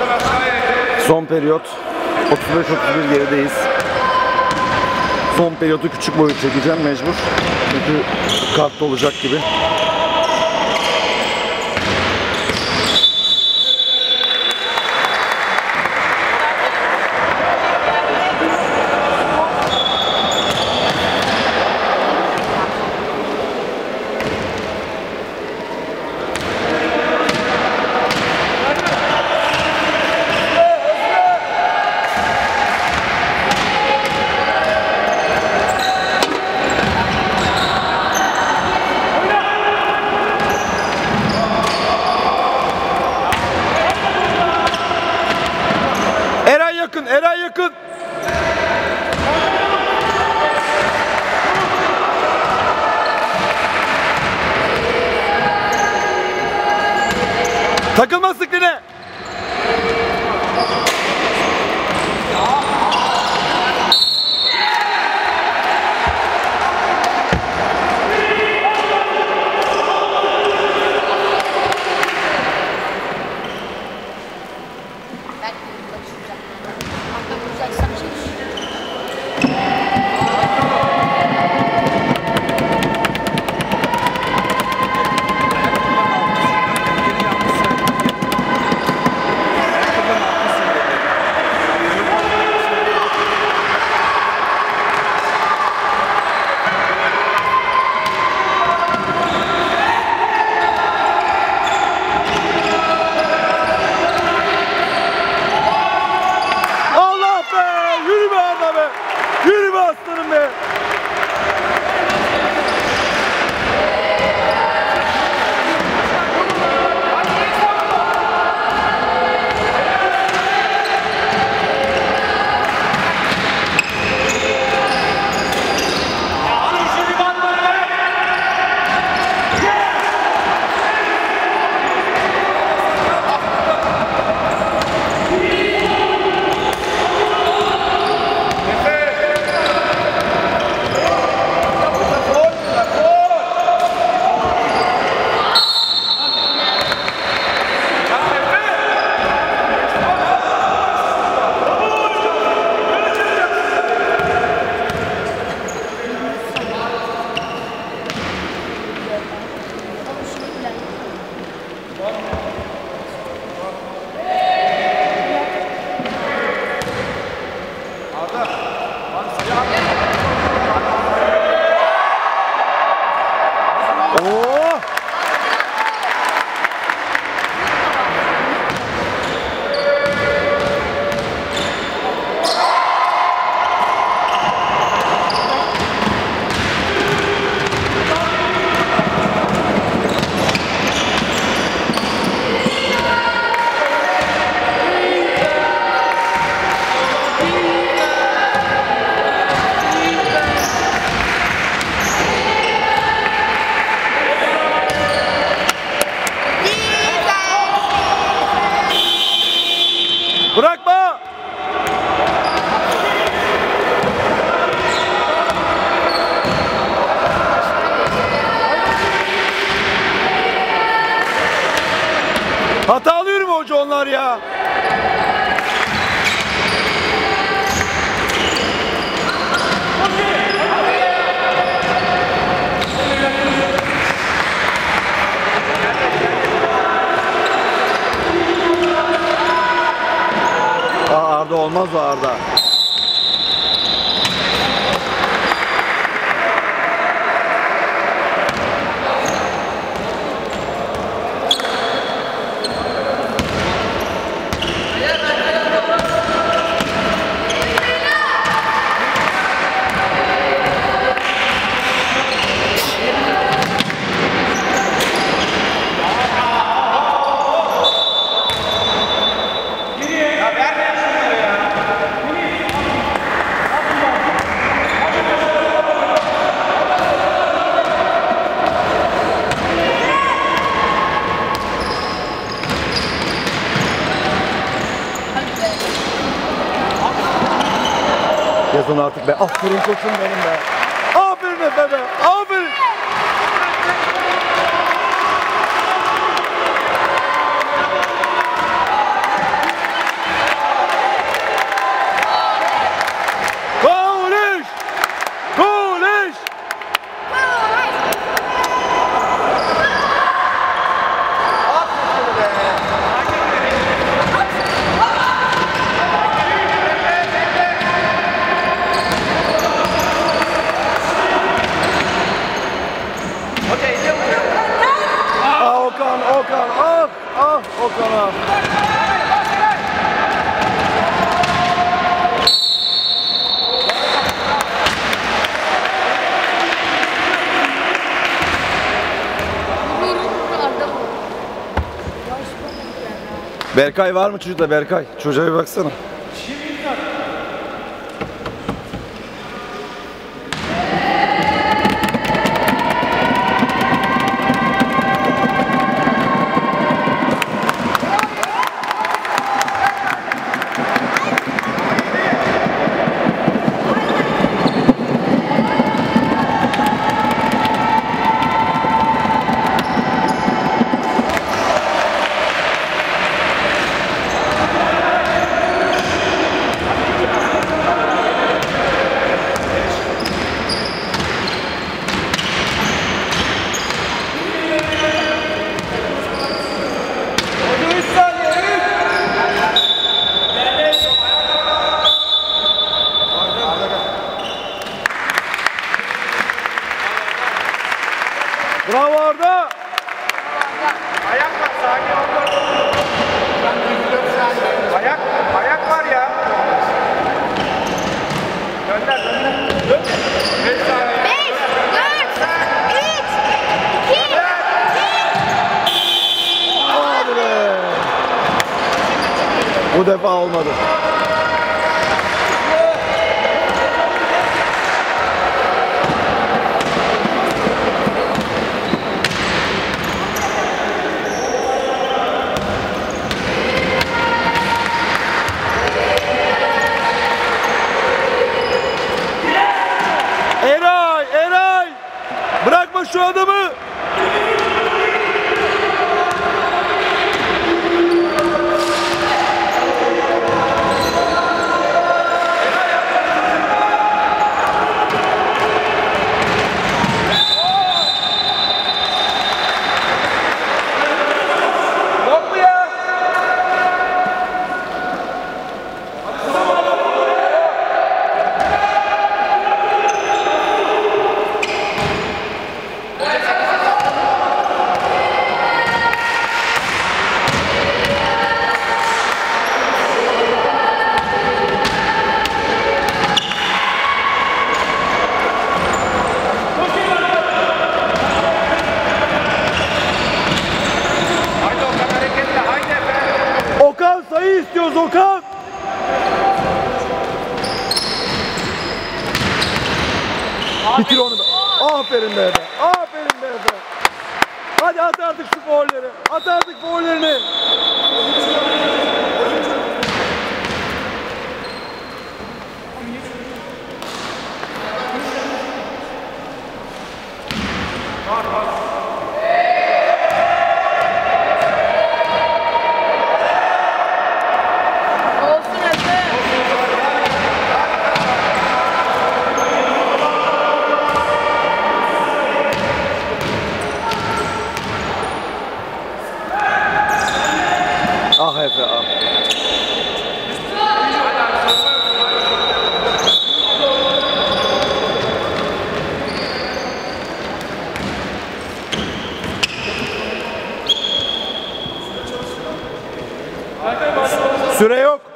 Son periyot. 35-31 gerideyiz. Son periyodu küçük boyut çekeceğim mecbur. Çünkü kartlı olacak gibi. Eray yakın. Takılma sıkline. Bırakma! Hatalı yürüme hoca onlar ya. Arda olmaz o Arda. Yazın artık be. Aferin koçum benim be. Aferin Efe be. Aferin. Berkay var mı çocukta Berkay? Çocuğa bir baksana. Bravo Arda. Ayak var sakin ol. Ayak var ya. Gönder. 5 saniye. 5, 4, 3, 2, 1. Hadi be. Bu defa olmadı. Eray! Bırakma şu adamı. Yok mu ya? Okan sayı istiyoruz Okan. Bitir onu be. Aferin be. Aferin be. Hadi at artık şu golleri. At artık gollerini. Olsun Efe. Ah Efe ah. Süre yok.